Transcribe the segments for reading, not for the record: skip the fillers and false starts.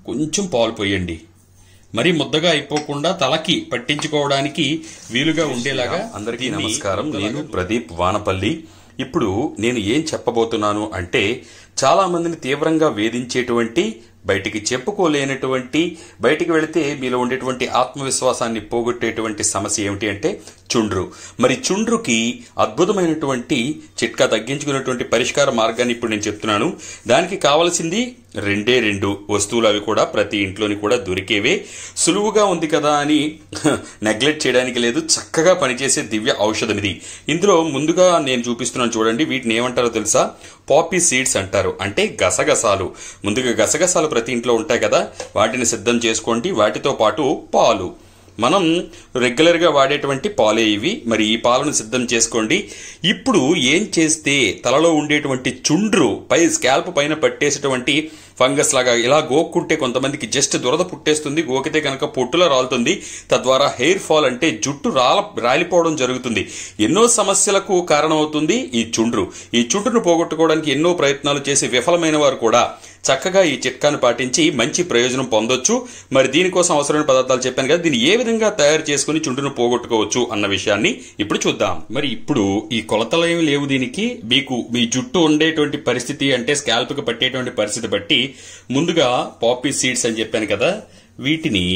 కొంచెం పాలు పోయండి. మరి ముద్దగా అయిపోకుండా తలకి పట్టించుకోవడానికి వీలుగా ఉండేలాగా. అందరికీ నమస్కారం. నేను ప్రదీప్ వానపల్లి. ఇప్పుడు నేను ఏం చెప్పబోతున్నాను అంటే, చాలా మందిని తీవ్రంగా వేధించేటువంటి, బయటికి చెప్పుకోలేనటువంటి, బయటికి వెళితే మీలో ఉండేటువంటి ఆత్మవిశ్వాసాన్ని పోగొట్టేటువంటి సమస్య ఏమిటి అంటే చుండ్రు. మరి చుండ్రుకి అద్భుతమైనటువంటి చిట్కా, తగ్గించుకునేటువంటి పరిష్కార మార్గాన్ని ఇప్పుడు నేను చెప్తున్నాను. దానికి కావలసింది రెండు వస్తువులు. అవి కూడా ప్రతి ఇంట్లోని కూడా దొరికేవే. సులువుగా ఉంది కదా అని నెగ్లెక్ట్ చేయడానికి లేదు. చక్కగా పనిచేసే దివ్య ఔషధం ఇది. ఇందులో ముందుగా నేను చూపిస్తున్నాను చూడండి. వీటిని ఏమంటారో తెలుసా? పాపీ సీడ్స్ అంటారు. అంటే గసగసాలు. ముందుగా గసగసాలు ప్రతి ఇంట్లో ఉంటాయి కదా, వాటిని సిద్ధం చేసుకోండి. వాటితో పాటు పాలు, మనం రెగ్యులర్ గా వాడేటువంటి పాలే ఇవి. మరి ఈ పాలను సిద్ధం చేసుకోండి. ఇప్పుడు ఏం చేస్తే తలలో ఉండేటువంటి చుండ్రు పై స్కాల్ప్ పైన పట్టేసేటువంటి ఫంగస్ లాగా ఇలా గోక్కుంటే కొంతమందికి జస్ట్ దురద పుట్టేస్తుంది, గోకితే కనుక పొట్టులా రాలుతుంది. తద్వారా హెయిర్ ఫాల్ అంటే జుట్టు రాలిపోవడం జరుగుతుంది. ఎన్నో సమస్యలకు కారణమవుతుంది ఈ చుండ్రు. ఈ చుండ్రును పోగొట్టుకోవడానికి ఎన్నో ప్రయత్నాలు చేసి విఫలమైన వారు కూడా చక్కగా ఈ చిట్కాను పాటించి మంచి ప్రయోజనం పొందొచ్చు. మరి దీనికోసం అవసరమైన పదార్థాలు చెప్పాను కదా, దీన్ని ఏ విధంగా తయారు చేసుకుని చుండ్రును పోగొట్టుకోవచ్చు అన్న విషయాన్ని ఇప్పుడు చూద్దాం. మరి ఇప్పుడు ఈ కొలతలు ఏమి లేవు దీనికి. మీకు మీ జుట్టు ఉండేటువంటి పరిస్థితి అంటే స్కాల్ప్ కి పట్టేటువంటి పరిస్థితి బట్టి ముందుగా పాపీ సీడ్స్ అని చెప్పాను కదా, వీటిని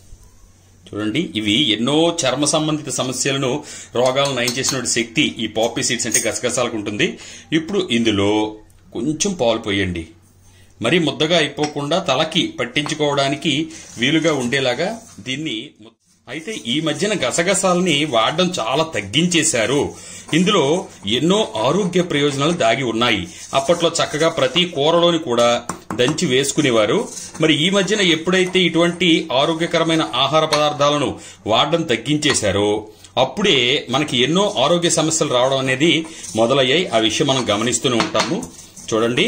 చూడండి. ఇవి ఎన్నో చర్మ సంబంధిత సమస్యలను, రోగాలను నయం చేసినటువంటి శక్తి ఈ పాపీ సీడ్స్ అంటే గసగసాలకు ఉంటుంది. ఇప్పుడు ఇందులో కొంచెం పాలు పోయండి. మరి ముద్దగా అయిపోకుండా తలకి పట్టించుకోవడానికి వీలుగా ఉండేలాగా దీన్ని. అయితే ఈ మధ్యన గసగసాలని వాడడం చాలా తగ్గించేశారు. ఇందులో ఎన్నో ఆరోగ్య ప్రయోజనాలు దాగి ఉన్నాయి. అప్పట్లో చక్కగా ప్రతి కూరలోని కూడా దంచి వేసుకునేవారు. మరి ఈ మధ్యన ఎప్పుడైతే ఇటువంటి ఆరోగ్యకరమైన ఆహార పదార్థాలను వాడడం తగ్గించేశారో అప్పుడే మనకి ఎన్నో ఆరోగ్య సమస్యలు రావడం అనేది మొదలయ్యాయి. ఆ విషయం మనం గమనిస్తూనే ఉంటాము. చూడండి,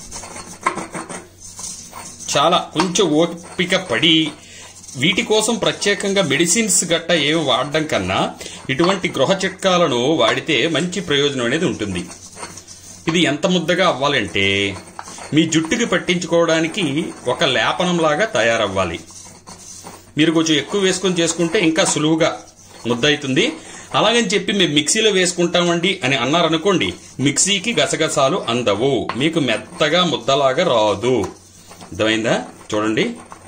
చాలా కొంచెం ఓపిక పడి వీటి కోసం ప్రత్యేకంగా మెడిసిన్స్ గట్ట ఏమి వాడడం కన్నా ఇటువంటి గృహ చిట్కాలను వాడితే మంచి ప్రయోజనం అనేది ఉంటుంది. ఇది ఎంత ముద్దగా అవ్వాలంటే మీ జుట్టుకి పట్టించుకోవడానికి ఒక లేపనంలాగా తయారవ్వాలి. మీరు కొంచెం ఎక్కువ వేసుకొని చేసుకుంటే ఇంకా సులువుగా ముద్ద అవుతుంది. అలాగని చెప్పి మేము మిక్సీలో వేసుకుంటామండి అని అన్నారనుకోండి, మిక్సీకి గసగసాలు అందవు, మీకు మెత్తగా ముద్దలాగా రాదు. అర్థమైందా? చూడండి,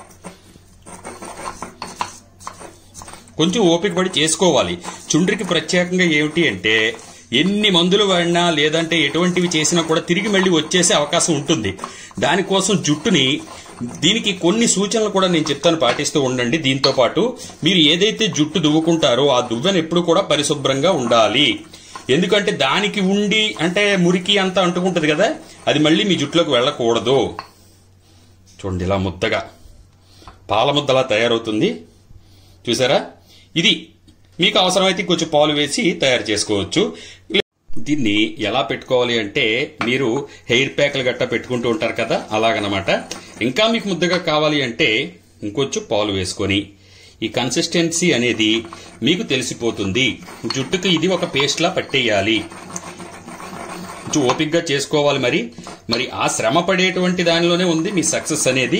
కొంచెం ఓపిక పడి చేసుకోవాలి. చుండ్రికి ప్రత్యేకంగా ఏమిటి అంటే, ఎన్ని మందులు వాడినా లేదంటే ఎటువంటివి చేసినా కూడా తిరిగి మళ్ళీ వచ్చేసే అవకాశం ఉంటుంది. దానికోసం జుట్టుని, దీనికి కొన్ని సూచనలు కూడా నేను చెప్తాను, పాటిస్తూ ఉండండి. దీంతో పాటు మీరు ఏదైతే జుట్టు దువ్వుకుంటారో ఆ దువ్వెన ఎప్పుడు కూడా పరిశుభ్రంగా ఉండాలి. ఎందుకంటే దానికి ఉండి అంటే మురికి అంతా అంటుకుంటుంది కదా, అది మళ్ళీ మీ జుట్టులోకి వెళ్ళకూడదు. చూడండి, ఇలా ముద్దగా పాల ముద్దలా తయారవుతుంది. చూసారా? ఇది మీకు అవసరమైతే కొంచెం పాలు వేసి తయారు చేసుకోవచ్చు. దీన్ని ఎలా పెట్టుకోవాలి అంటే, మీరు హెయిర్ ప్యాక్లు గట్టా పెట్టుకుంటూ ఉంటారు కదా, అలాగనమాట. ఇంకా మీకు ముద్దగా కావాలి అంటే ఇంకొంచెం పాలు వేసుకొని ఈ కన్సిస్టెన్సీ అనేది మీకు తెలిసిపోతుంది. జుట్టుకి ఇది ఒక పేస్ట్ లా పట్టేయాలి. కొంచెం ఓపికగా చేసుకోవాలి. మరి ఆ శ్రమ పడేటువంటి దానిలోనే ఉంది మీ సక్సెస్ అనేది.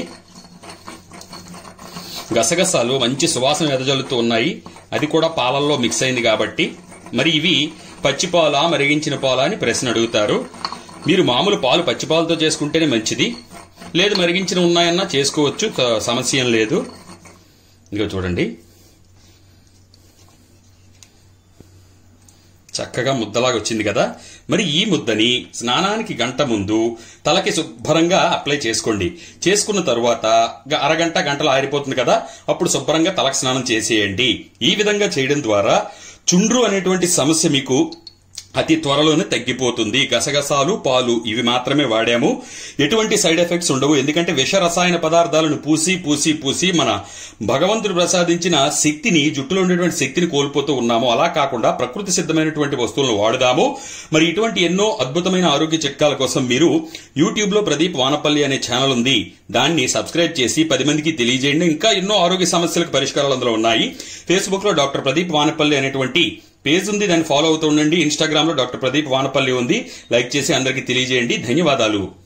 గసగసాలు మంచి సువాసన వెదజల్లుతూ ఉన్నాయి. అది కూడా పాలల్లో మిక్స్ అయింది కాబట్టి. మరి ఇవి పచ్చి పాలా మరిగించిన పాలా అని ప్రశ్న అడుగుతారు. మీరు మామూలు పాలు పచ్చి పాలతో చేసుకుంటేనే మంచిది. లేదు మరిగించిన ఉన్నాయన్నా చేసుకోవచ్చు, సమస్య ఏం లేదు. ఇంకా చూడండి, చక్కగా ముద్దలాగా వచ్చింది కదా. మరి ఈ ముద్దని స్నానానికి గంట ముందు తలకి శుభ్రంగా అప్లై చేసుకోండి. చేసుకున్న తరువాత గంటలో ఆరిపోతుంది కదా, అప్పుడు శుభ్రంగా తలకు స్నానం చేసేయండి. ఈ విధంగా చేయడం ద్వారా చుండ్రు అనేటువంటి సమస్య మీకు అతి త్వరలోనే తగ్గిపోతుంది. గసగసాలు, పాలు ఇవి మాత్రమే వాడాము. ఎటువంటి సైడ్ ఎఫెక్ట్స్ ఉండవు. ఎందుకంటే విష రసాయన పదార్థాలను పూసి మన భగవంతుడు ప్రసాదించిన శక్తిని, జుట్టులో ఉండేటువంటి శక్తిని కోల్పోతూ ఉన్నాము. అలా కాకుండా ప్రకృతి సిద్ధమైనటువంటి వస్తువులను వాడుదాము. మరి ఇటువంటి ఎన్నో అద్భుతమైన ఆరోగ్య చిట్కాల కోసం మీరు యూట్యూబ్ లో ప్రదీప్ వానపల్లి అనే ఛానల్ ఉంది, దాన్ని సబ్స్క్రైబ్ చేసి 10 మందికి తెలియజేయండి. ఇంకా ఎన్నో ఆరోగ్య సమస్యలకు పరిష్కారాలు అందులో ఉన్నాయి. ఫేస్బుక్ లో డాక్టర్ ప్రదీప్ వానపల్లి అనేటువంటి పేజ్ ఉంది, దాన్ని ఫాలో అవుతూ ఉండండి. ఇన్స్టాగ్రామ్ లో డాక్టర్ ప్రదీప్ వానపల్లి ఉంది, లైక్ చేసి అందరికీ తెలియజేయండి. ధన్యవాదాలు.